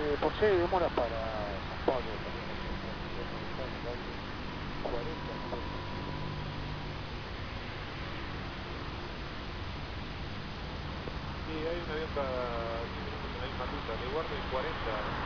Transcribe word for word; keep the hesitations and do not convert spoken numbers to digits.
Eh, por si hay demora para San Pablo, también hay una transmisión simultánea, hay cuarenta minutos. Sí, hay un avión cada diez minutos en la misma ruta. Le guardo en cuarenta.